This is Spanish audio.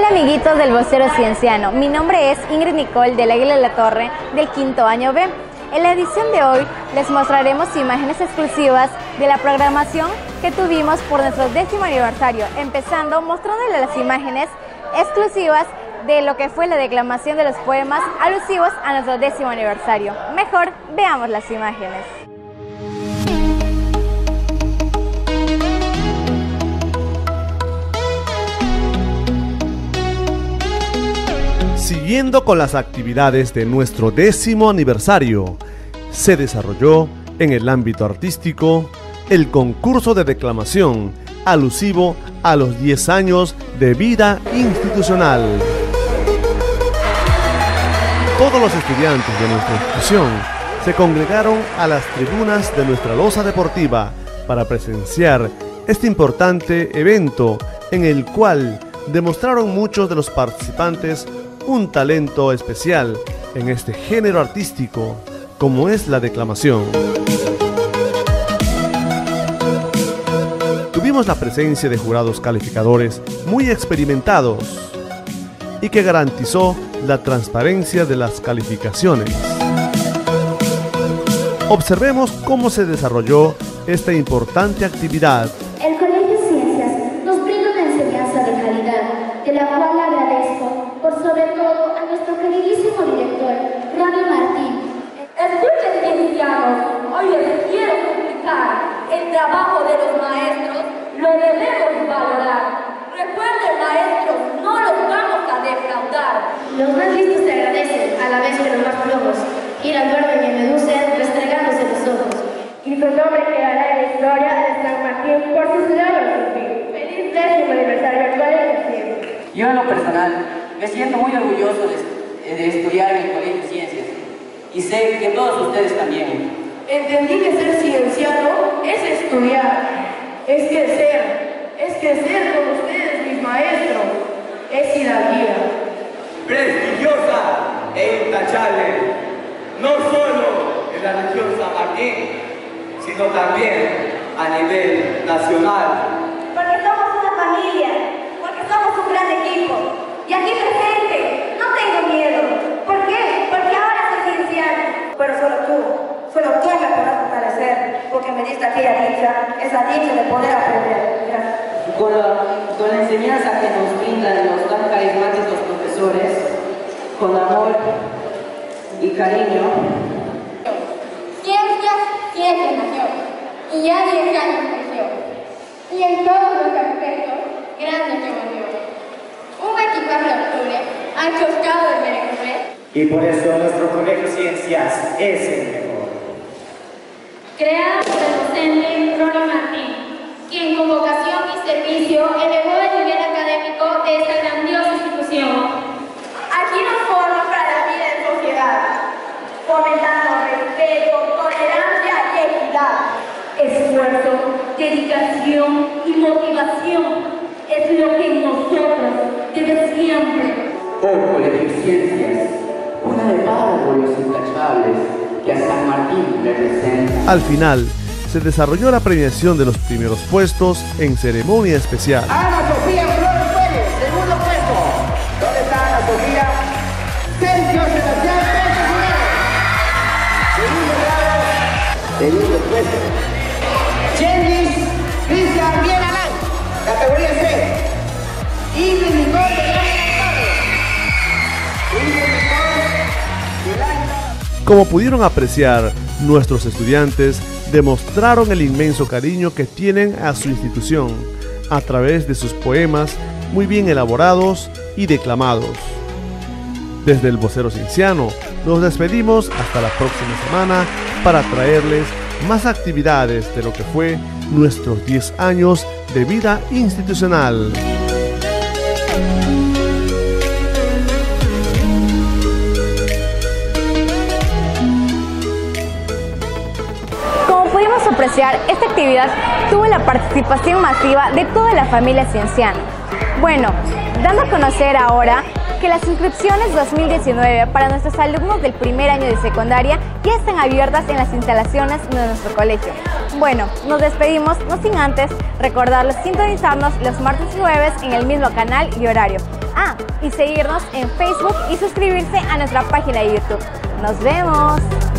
Hola amiguitos del Vocero Cienciano, mi nombre es Ingrid Nicole del Águila de la Torre del quinto año B. En la edición de hoy les mostraremos imágenes exclusivas de la programación que tuvimos por nuestro 10º aniversario, empezando mostrándoles las imágenes exclusivas de lo que fue la declamación de los poemas alusivos a nuestro 10º aniversario. Mejor veamos las imágenes. Siguiendo con las actividades de nuestro 10º aniversario, se desarrolló en el ámbito artístico el concurso de declamación alusivo a los 10 años de vida institucional. Todos los estudiantes de nuestra institución se congregaron a las tribunas de nuestra loza deportiva para presenciar este importante evento en el cual demostraron muchos de los participantes un talento especial en este género artístico como es la declamación. Tuvimos la presencia de jurados calificadores muy experimentados y que garantizó la transparencia de las calificaciones. Observemos cómo se desarrolló esta importante actividad. El Colegio Ciencias nos brinda una enseñanza de calidad, de la cual agradezco por sobre todo a nuestro queridísimo director, Rami Martín. Escuchen, ciencianos, hoy les quiero explicar el trabajo de los maestros, lo debemos valorar. Recuerden, maestros, no los vamos a defraudar. Los más listos te agradecen, a la vez que los más flojos irán, duermen y meducen restregándose los ojos. Y su nombre quedará en la historia de San Martín por sus logros. ¡Feliz 10º aniversario al Colegio Ciencias! Yo en lo personal me siento muy orgulloso de estudiar en el Colegio Ciencias y sé que todos ustedes también. Entendí que ser cienciano es estudiar, es crecer con ustedes, mis maestros, es ir a vida. Prestigiosa e intachable, no solo en la región San Martín, sino también a nivel nacional. Porque somos una familia, porque somos un gran equipo. Y aquí presente, no tengo miedo. ¿Por qué? Porque ahora soy cienciano. Pero solo tú me podrás fortalecer, porque me diste aquella dicha, esa dicha de poder aprender. Gracias. Con la enseñanza que nos brindan los tan carismáticos profesores, con amor y cariño. Ciencias nació, y ya 10 años creció. Y en todos los aspectos, grande que volvió. Un 24 de octubre, anchoscado de Merecumbe. Y por eso nuestro Colegio Ciencias es el mejor. Creado por el docente Rami Martín, quien con vocación y servicio elevó el nivel académico de esta grandiosa institución. Aquí nos forman para la vida en sociedad, fomentando respeto, tolerancia y equidad. Esfuerzo, dedicación y motivación es lo que nosotros desde siempre. Oh, Colegio Ciencias, una de párvulos intachables que a San Martín representa. Al final, se desarrolló la premiación de los primeros puestos en ceremonia especial. Ana Sofía Flores Pérez, segundo puesto. ¿Dónde está Ana Sofía? Sergio Sebastián Pérez Segundo grado, segundo puesto. Jendis Cristian Bien Alán, categoría C. Ingrid Nicole del Águila de la Torre. Ingrid Nicole del Águila de la Torre. Como pudieron apreciar, nuestros estudiantes demostraron el inmenso cariño que tienen a su institución a través de sus poemas muy bien elaborados y declamados. Desde el Vocero Cienciano nos despedimos hasta la próxima semana para traerles más actividades de lo que fue nuestros 10 años de vida institucional. Como pudimos apreciar, esta actividad tuvo la participación masiva de toda la familia cienciana. Bueno, dando a conocer ahora que las inscripciones 2019 para nuestros alumnos del primer año de secundaria ya están abiertas en las instalaciones de nuestro colegio. Bueno, nos despedimos, no sin antes recordarles sintonizarnos los martes y jueves en el mismo canal y horario. Y seguirnos en Facebook y suscribirse a nuestra página de YouTube. ¡Nos vemos!